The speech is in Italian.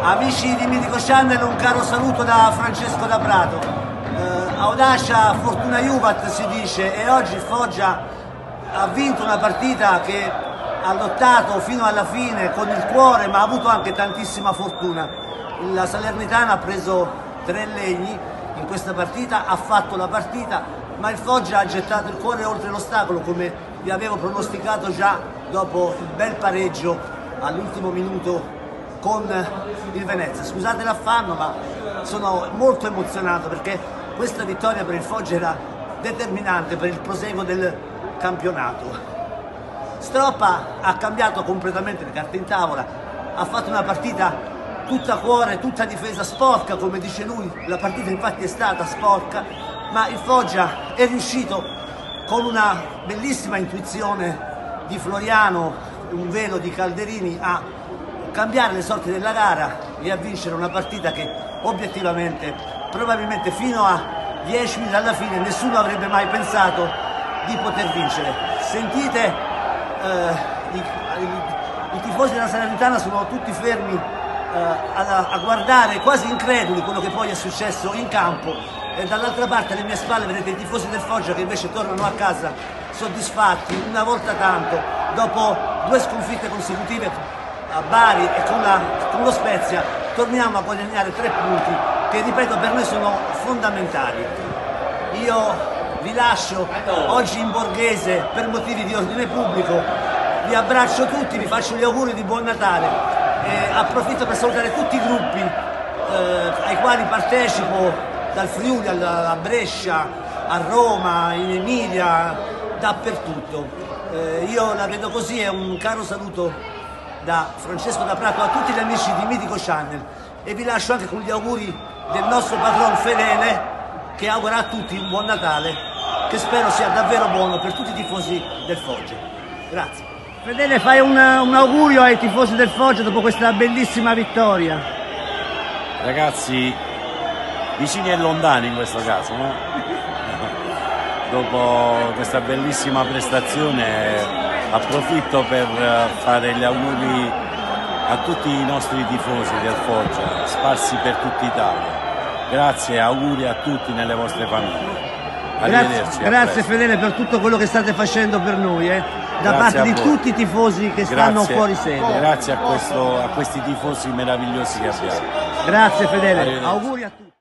Amici di Mitico Channel, un caro saluto da Francesco da Prato. Audacia Fortuna Juvat si dice, e oggi il Foggia ha vinto una partita che ha lottato fino alla fine con il cuore, ma ha avuto anche tantissima fortuna. La Salernitana ha preso 3 legni in questa partita, ha fatto la partita, ma il Foggia ha gettato il cuore oltre l'ostacolo, come vi avevo pronosticato già dopo il bel pareggio all'ultimo minuto con il Venezia. Scusate l'affanno, ma sono molto emozionato perché questa vittoria per il Foggia era determinante per il proseguo del campionato. Stroppa ha cambiato completamente le carte in tavola, ha fatto una partita tutta cuore, tutta difesa sporca, come dice lui. La partita infatti è stata sporca, ma il Foggia è riuscito con una bellissima intuizione di Floriano, un velo di Calderini, a cambiare le sorti della gara e a vincere una partita che obiettivamente, probabilmente fino a 10 minuti alla fine, nessuno avrebbe mai pensato di poter vincere. Sentite, i tifosi della Salernitana sono tutti fermi a guardare, quasi increduli, quello che poi è successo in campo, e dall'altra parte alle mie spalle vedete i tifosi del Foggia che invece tornano a casa soddisfatti, una volta tanto, dopo 2 sconfitte consecutive a Bari e con lo Spezia, torniamo a guadagnare 3 punti che, ripeto, per noi sono fondamentali. Io vi lascio oggi in borghese per motivi di ordine pubblico, vi abbraccio tutti, vi faccio gli auguri di buon Natale e approfitto per salutare tutti i gruppi ai quali partecipo, dal Friuli a Brescia, a Roma, in Emilia, dappertutto. Io la vedo così, è un caro saluto da Francesco da Prato a tutti gli amici di Mitico Channel, e vi lascio anche con gli auguri del nostro patron Fedele, che augura a tutti un buon Natale, che spero sia davvero buono per tutti i tifosi del Foggia. Grazie. Fedele, fai un augurio ai tifosi del Foggia dopo questa bellissima vittoria. Ragazzi, vicini e lontani in questo caso, no? Dopo questa bellissima prestazione approfitto per fare gli auguri a tutti i nostri tifosi del Foggia, sparsi per tutta Italia. Grazie, auguri a tutti nelle vostre famiglie. Arrivederci. Grazie Fedele per tutto quello che state facendo per noi, da parte di tutti i tifosi che stanno fuori sede. Grazie a questi tifosi meravigliosi che abbiamo. Grazie Fedele, auguri a tutti.